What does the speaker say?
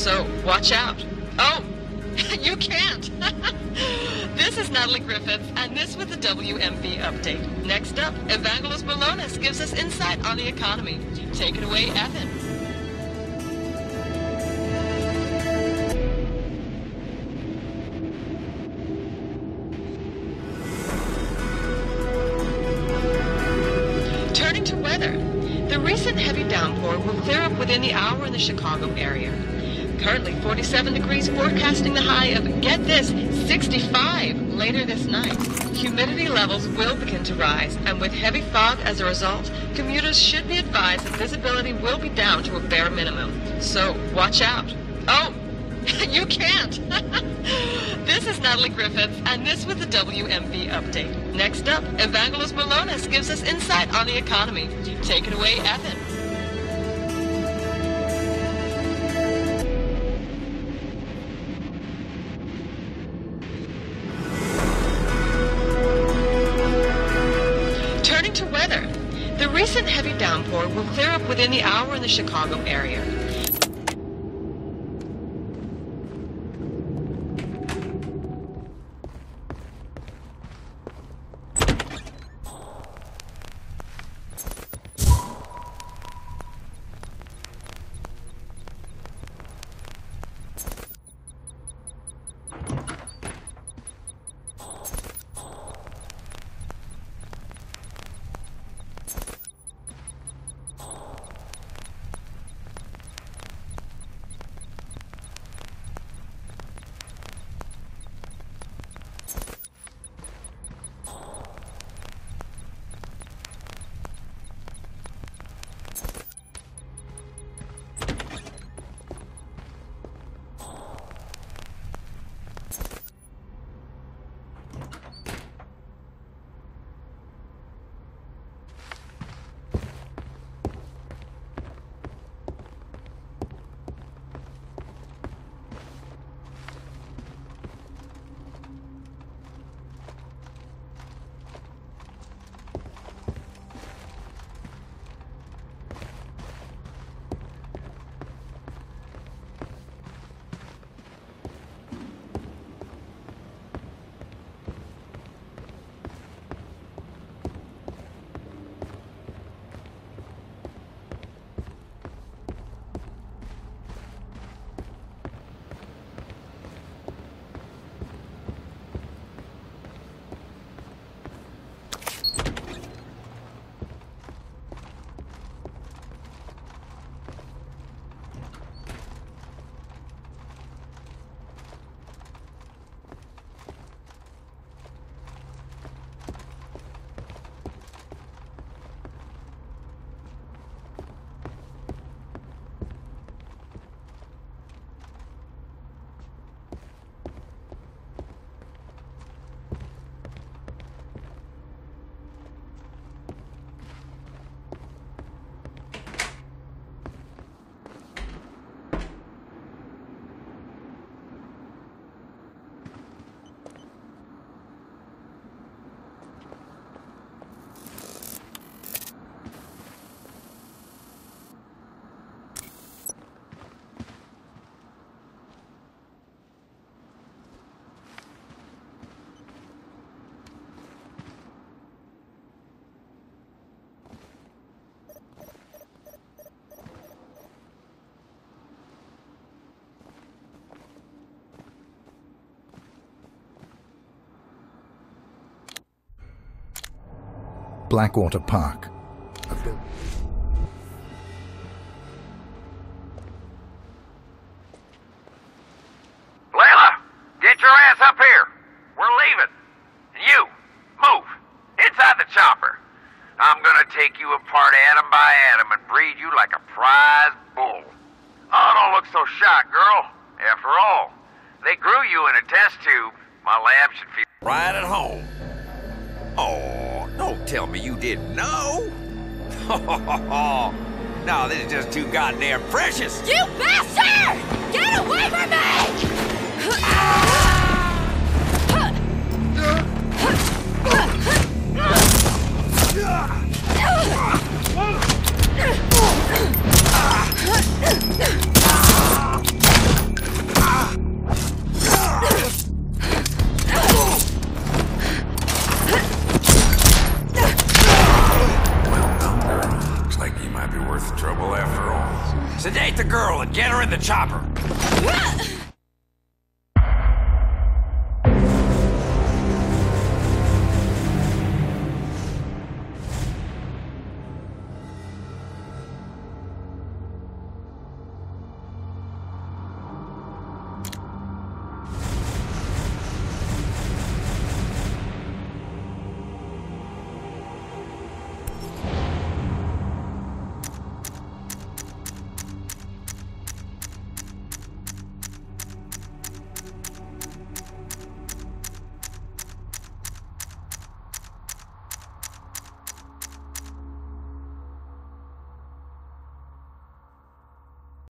so watch out. Oh, you can't. This is Natalie Griffiths, and this was the WMB update. Next up, Evangelos Malonis gives us insight on the economy. Take it away, Athens. Turning to weather. The recent heavy downpour will clear up within the hour in the Chicago area. Currently 47 degrees, forecasting the high of, get this, 65 later this night. Humidity levels will begin to rise, and with heavy fog as a result, commuters should be advised that visibility will be down to a bare minimum. So watch out. Oh, you can't. This is Natalie Griffiths, and this was the WMB update. Next up, Evangelos Malonis gives us insight on the economy. Take it away, Athens. Turning to weather. The recent heavy downpour will clear up within the hour in the Chicago area. Blackwater Park. Layla, get your ass up here. We're leaving. And you, move. Inside the chopper. I'm gonna take you apart atom by atom and breed you like a prize bull. Oh, don't look so shocked, girl. After all, they grew you in a test tube. My lab should feel right at home. Oh, don't tell me you didn't know. No, this is just too goddamn precious. You bastard! Get away from me! girl and get her in the chopper.